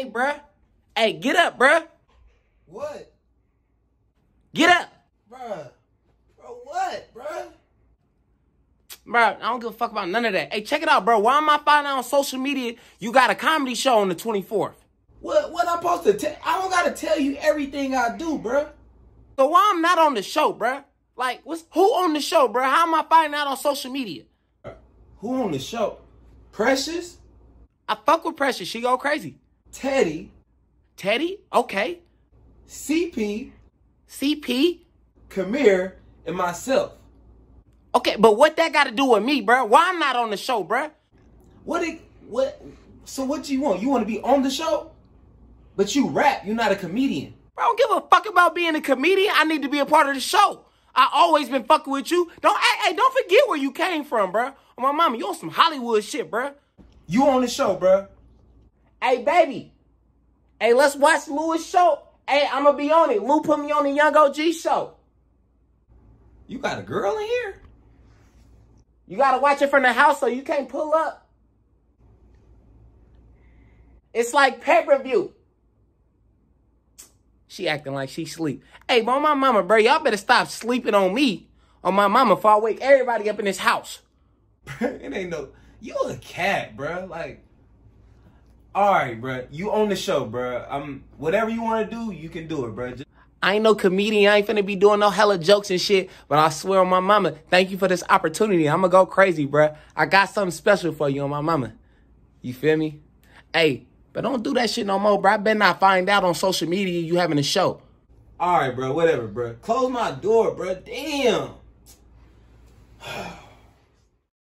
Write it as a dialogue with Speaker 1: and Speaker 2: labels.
Speaker 1: Hey, bruh. Hey, get up, bruh.
Speaker 2: What?
Speaker 1: Get up.
Speaker 2: Bruh. Bro, what, bruh?
Speaker 1: Bruh, I don't give a fuck about none of that. Hey, check it out, bro. Why am I finding out on social media you got a comedy show on the 24th?
Speaker 2: What I'm supposed to tell? I don't gotta tell you everything I do, bruh.
Speaker 1: So why I'm not on the show, bruh? Like, who on the show, bruh? How am I finding out on social media?
Speaker 2: Who on the show? Precious?
Speaker 1: I fuck with Precious. She go crazy.
Speaker 2: Teddy?
Speaker 1: Teddy? Okay.
Speaker 2: CP?
Speaker 1: CP?
Speaker 2: Kamir? And myself.
Speaker 1: Okay, but what that got to do with me, bruh? Why I'm not on the show, bruh?
Speaker 2: So what you want? You want to be on the show? But you rap. You're not a comedian.
Speaker 1: Bro, I don't give a fuck about being a comedian. I need to be a part of the show. I always been fucking with you. Don't forget where you came from, bruh. Oh, my mama, you on some Hollywood shit, bruh.
Speaker 2: You on the show, bruh.
Speaker 1: Hey, baby. Hey, let's watch Lou's show. Hey, I'm going to be on it. Lou put me on the Young OG show.
Speaker 2: You got a girl in here?
Speaker 1: You got to watch it from the house so you can't pull up. It's like pay-per-view. She acting like she sleep. Hey, but on my mama, bro, y'all better stop sleeping on me. On my mama, before I wake everybody up in this house.
Speaker 2: It ain't no... You a cat, bruh. Like... Alright, bruh. You own the show, bruh. Whatever you want to do, you can do it, bruh.
Speaker 1: I ain't no comedian. I ain't finna be doing no hella jokes and shit. But I swear on my mama, thank you for this opportunity. I'm gonna go crazy, bruh. I got something special for you on my mama. You feel me? Hey, but don't do that shit no more, bruh. I better not find out on social media you having a show.
Speaker 2: Alright, bruh. Whatever, bruh. Close my door, bruh. Damn.